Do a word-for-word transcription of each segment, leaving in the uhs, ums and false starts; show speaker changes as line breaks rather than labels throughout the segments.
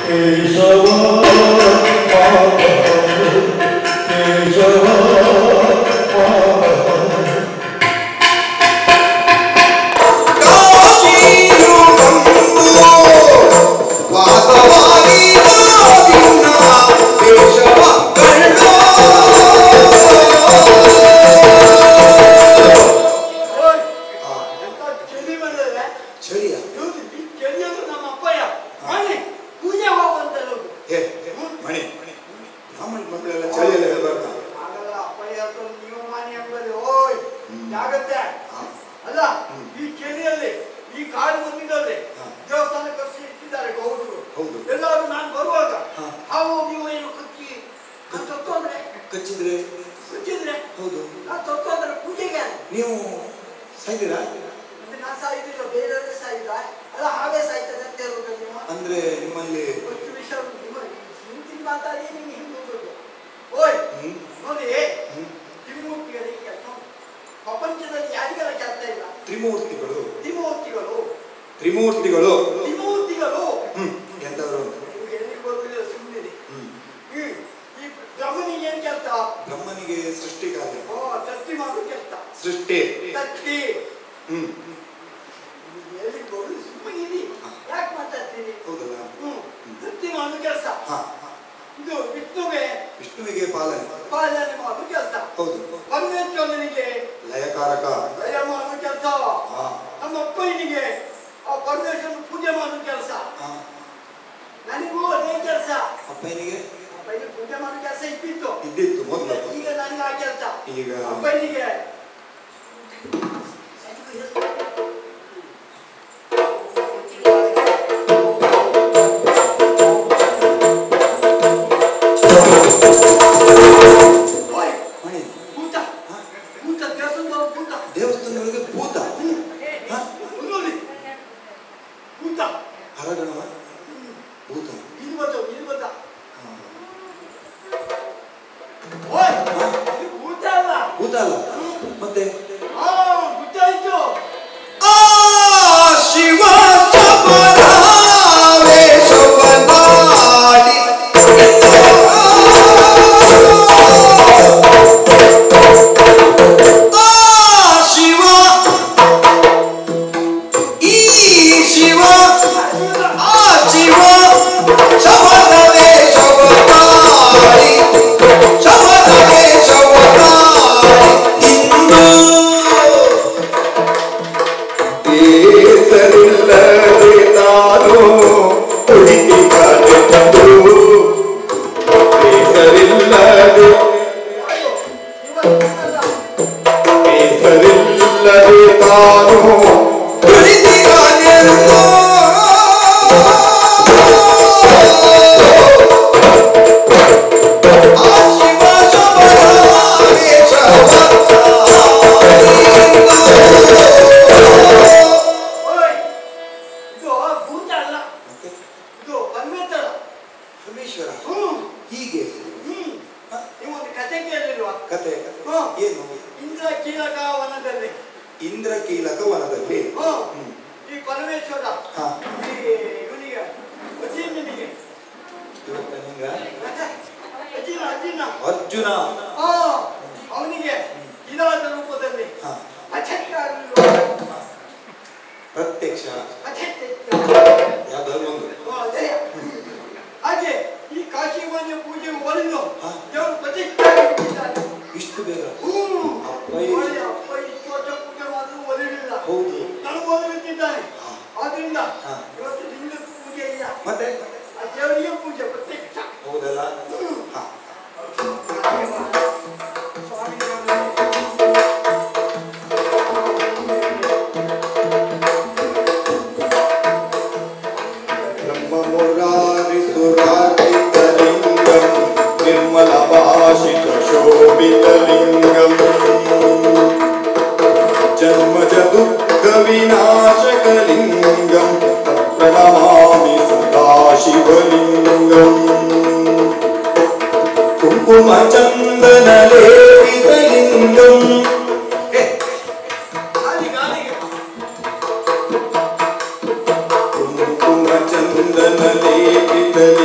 कुंकुमचंदन लेपित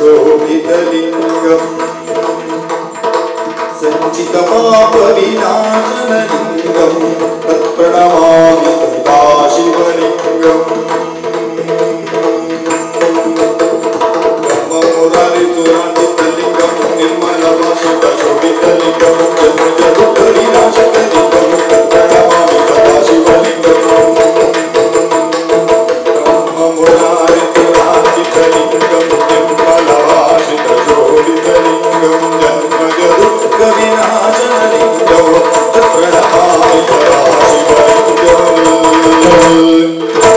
शोभितलिङ्गम् सञ्चितपापविनाशनलिङ्गं तत्प्रणमामि सदाशिवलिङ्गम् ब्रह्ममुरारिसुरार्चितलिङ्गं निर्मलभाषितशोभितलिङ्गं जन्मजगुटविनाशकलिङ्गं तत्प्रणमामि सदाशिवलिङ्गम् ब्रह्ममुरारिसुरार्चितलिङ्गं निर्मलभाषितशोभितलिङ्गं जन्मजगुटविनाशनलिङ्गं तत्प्रणमामि सदाशिवलिङ्गम्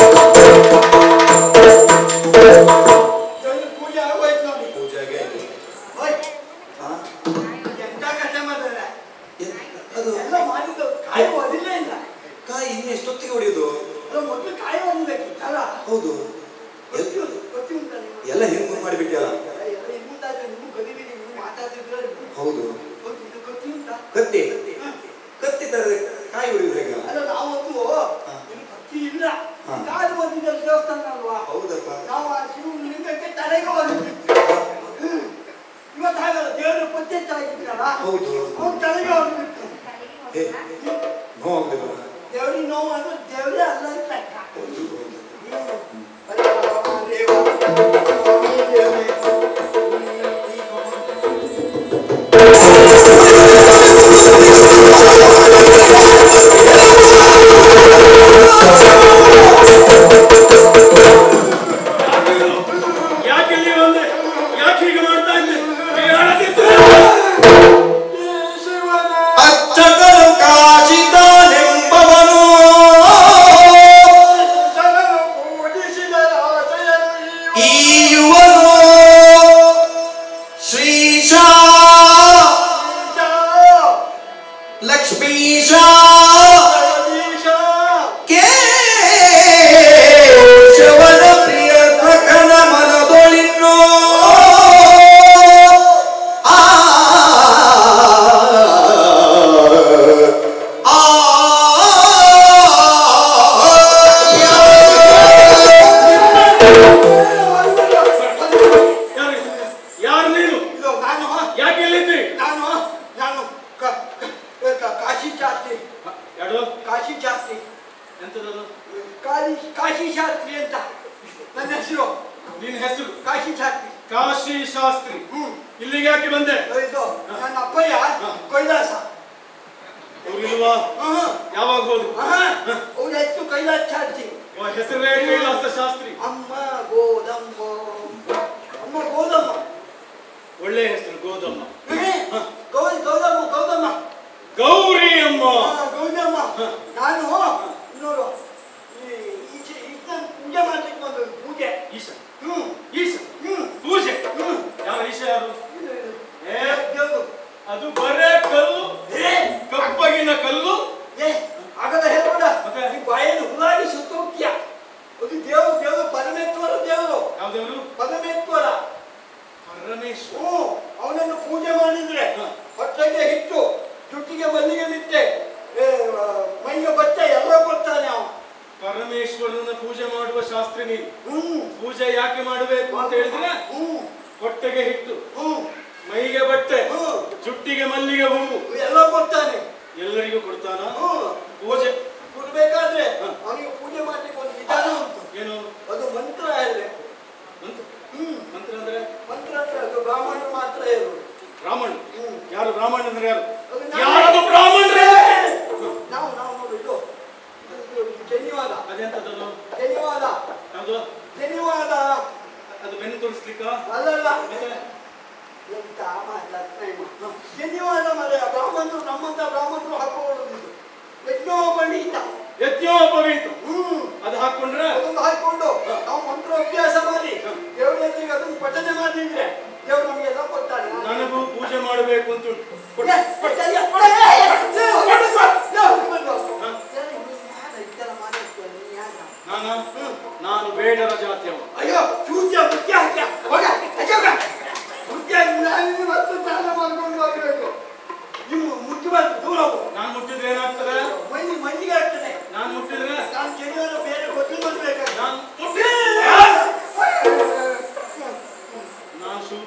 ನಾನು ಬೇಡರ ಜಾತಿಯವ.
ಅಯ್ಯೋ ಚೂಚ ಮುಖ್ಯ ಹಾಕ್ಯ ಹೋಗ ಅಜೋಗ ಮುಖ್ಯ ನಾನು ಮತ್ತೆ ಚಾಲ ಮಾಡ್ಕೊಂಡು ಹೋಗಬೇಕು. ನೀವು ಮುಖ್ಯವಾಗಿ ದೂರ ಹೋಗು.
ನಾನು ಮುಟ್ಟಿದ್ರೆ ಏನಾಗ್ತದೆ?
ಮೈನಿ ಮೈನಿಗೆ ಆಗ್ತದೆ.
ನಾನು ಮುಟ್ಟಿದ್ರೆ
ನಾನು ಕೆಳಗಡೆ ಬೇರೆ ಗೊತ್ತಿಲ್ಲ ಬರ್ಬೇಕು.
ನಾನು ಮುಟ್ಟಿ ನಾನು ಶೂ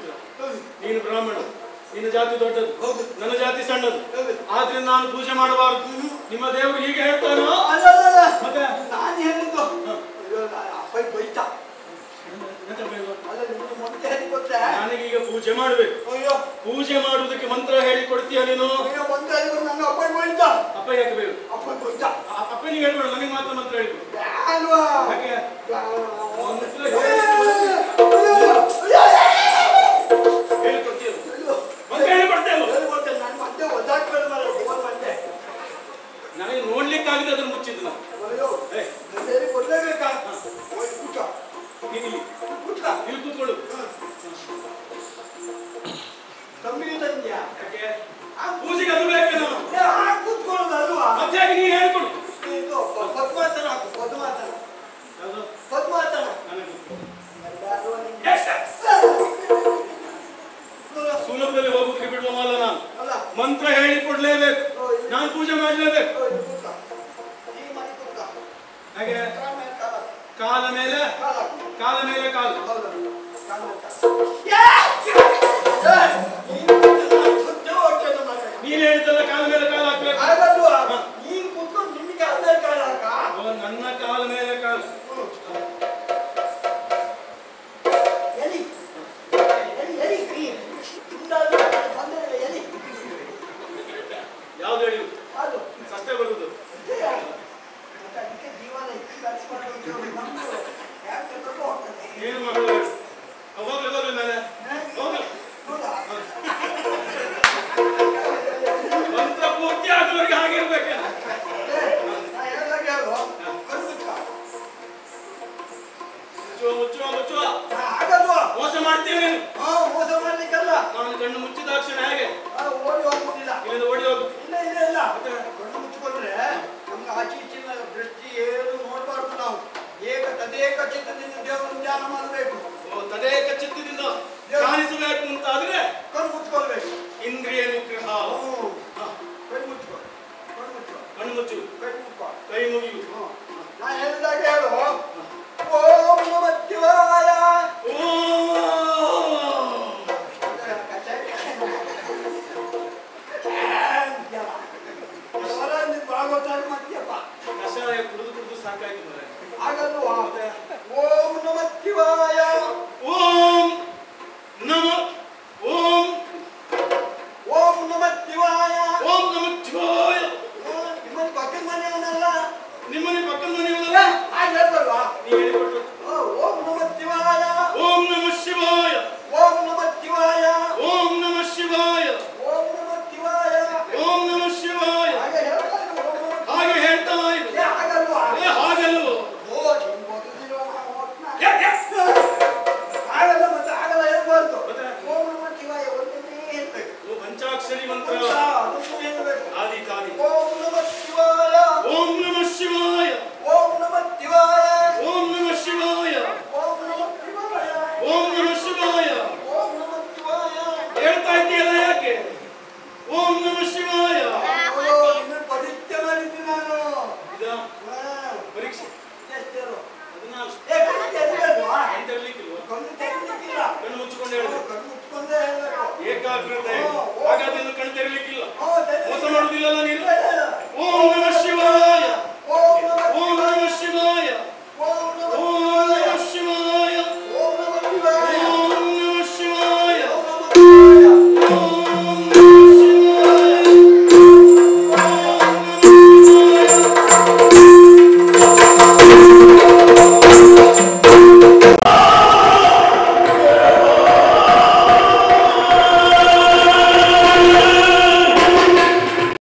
ಜಾತಿ ದೊಡ್ಡದು,
ಹೌದು.
ನನ್ನ ಜಾತಿ ಸಣ್ಣದು.
ಹೌದು.
ಆದ್ರಿಂದ ನಾನು ಪೂಜೆ ಮಾಡಬಾರದು. ನಿಮ್ಮ ದೇವರು ಹೀಗೆ ಹೇಳ್ತಾನೋ?
ಅಲ್ಲ ಅಲ್ಲ ಅಲ್ಲ.
ಮತ್ತೆ
ನಾನು ಹೇಳಿದ್ದು ಅಯ್ಯೋ, ಅಪ್ಪ ಬೈತ.
ಎಂತ ಬೇಡ?
ಅಲ್ಲ ನಿಮ್ಗೆ ಮೊದಲೇ ಹೇಳಿ ಕೊಟ್ಟೆ.
ನನಗೀಗ ಪೂಜೆ ಮಾಡ್ಬೇಕು.
ಅಯ್ಯೋ
ಪೂಜೆ ಮಾಡುವುದಕ್ಕೆ ಮಂತ್ರ ಹೇಳಿ ಕೊಡ್ತೀಯ ನೀನು?
ಅಯ್ಯೋ ಮಂತ್ರ ಹೇಳಿದ್ರು ನಂಗೆ ಅಪ್ಪ ಬೈತ.
ಅಪ್ಪ ಯಾಕೆ ಬೇಕು?
ಅಪ್ಪ ಬೈತ.
ಅಪ್ಪನಿಗೆ ಹೇಳ್ಬೇಡ, ನನಗೆ ಮಾತ್ರ ಮಂತ್ರ ಹೇಳ್ಬೇಕು.
ಅಲ್ವಾ
ಯಾಕೆ? ಮಂತ್ರ ಹೇಳಿಕೊಡ್ತೀಯ? ಮಂತ್ರ ಹೇಳಿಕೊಡ್ತೇವೆ.
ನಾನು ಮತ್ತೆ ಒದ್ದಾಡ್ಕೊಂಡು ಮತ್ತೆ
ನನಗೆ ನೋಡ್ಲಿಕ್ಕಾಗಿದೆ ಅದನ್ನು ಮುಚ್ಚಿದ್ದು ನಾವು.
ಅಯ್ಯೋ ಹೇಳಿ ಕೊಡ್ಲೇಬೇಕಾ? ಕೂಟ
ಇಲ್ಲಿ
ಕೂಟ
ಇಲ್ಲಿ ಕೂತ್ಕೊಳ್ಳು.
ಕಮ್ಮಿ ತಂದ್ಯಾ?
ಯಾಕೆ? ಆ ಪೂಜೆಗೆ ಅದು ಬೇಕೆ ನಾವು?
ಕೂತ್ಕೊಳ್ಳೋದು ಅಲ್ವಾ?
ಮತ್ತೆ ಯಾಕೆ ನೀನು ಹೇಳ್ಕೊಡು?
ಇದು ಪದ್ಮಾಸನ ಹಾಕು. ಪದ್ಮಾಸನ
ಯಾವುದು?
ಪದ್ಮಾಸನ
ನನಗೆ
ಎಷ್ಟು?
ಸುಲಭದಲ್ಲಿ ಹೋಗೋದಕ್ಕೆ ಬಿಡುವ ಮಾಲ ನಾನು.
ಅಲ್ಲ
ಮಂತ್ರ ಹೇಳಿ ಕೊಡ್ಲೇಬೇಕು. ನಾನು ಪೂಜೆ ಮಾಡಲೇಬೇಕು.
ಈ ಮನೆ ಕೂತ
ಹಾಗೆ
ಕಾಲ ಕಾಲ
ಕಾಲ ಮೇಲೆ
ಕಾಲ
ಕಾಲ ಮೇಲೆ ಕಾಲು.
ಹೌದು ಕಾಲ
ನೀನು ಹೇಳಿದ್ದಲ್ಲ ಕಾಲ ಮೇಲೆ ಕಾಲು ಹಾಕ್ಬೇಕು.
ಆಗಲ್ವಾ? ನೀನು ಕೂತ್ಕೊಂಡು ನಿಮಗೆ ಕಾಲ ಮೇಲೆ ಕಾಲ ಹಾಕ.
ಓ, ನನ್ನ ಕಾಲ ಮೇಲೆ ಕಾಲು.
ಎಲಿ ಎಲಿ ಎಲಿ ಮುಂದಾದ ಬಂದರೆ ಎಲಿ
ಯಾವ್ದು ಹೇಳಿ?
ಅದು
ಕಷ್ಟ ಬರುವುದು.
ಮತ್ತೆ ಅದಕ್ಕೆ ಜೀವನ ಇಟ್ಟು ಕಳಿಸ್ಕೊಂಡು ನಮ್ದು ಯಾಕೆ ತಗೋ ಹೋಗ್ತದೆ.
ಏನು ಮಗಳು ಹೋಗ್ಲಿ ಹೋಗ್ಲಿ ಮೇಲೆ ಹೋಗ್ಲಿ.
ಹೌದಾ?
ಮಂತ್ರ ಪೂರ್ತಿ ಆದವರೆಗೆ ಹಾಗಿರ್ಬೇಕೆ?
ನಾ ಹೇಳ್ದಾಗ ಹೇಳು. ಕಣ್ಣು
ಮುಚ್ಚುವ ಮುಚ್ಚುವ ಮುಚ್ಚುವ.
ಆಗಲ್ವಾ?
ಮೋಸ ಮಾಡ್ತೀವಿ ನೀನು.
ಹಾ ಮೋಸ ಮಾಡ್ಲಿಕ್ಕಲ್ಲ.
ನಾನು ಕಣ್ಣು ಮುಚ್ಚಿದ ತಕ್ಷಣ ಹೇಗೆ
ಆ, ಓಡಿ ಹೋಗುದಿಲ್ಲ.
ಇಲ್ಲಿಂದ ಓಡಿ ಹೋಗು.
ಇಲ್ಲ ಇಲ್ಲ ಇಲ್ಲ ಕಣ್ಣು ಮುಚ್ಚಿಕೊಂಡ್ರೆ ನಮ್ಗೆ ಆಚೆ ಈಚಿನ ದೃಷ್ಟಿ ಏನು ನೋಡಬಾರ್ದು. ನಾವು ಏಕ ತದೇಕ ಚಿತ್ತದಿಂದ ದೇವರನ್ನು ಧ್ಯಾನ ಮಾಡಬೇಕು.
ಓ, ತದೇಕ ಚಿತ್ತದಿಂದ ಕಾಣಿಸಬೇಕು ಅಂತ ಆದ್ರೆ
ಕಣ್ಣು ಮುಚ್ಕೊಳ್ಬೇಕು.
ಇಂದ್ರಿಯ ನಿಗ್ರಹ.
ಹ್ಞೂ
ಹ,
ಕೈ ಮುಚ್ಕೊ. ಕಣ್ಣು ಮುಚ್ಕೊ.
ಕಣ್ಣು ಮುಚ್ಚು,
ಕೈ ಮುಚ್ಕೊ.
ಕೈ ಮುಗಿಯು.
ಹ್ಞೂ ನಾ ಹೇಳಿದಾಗ ಹೇಳು.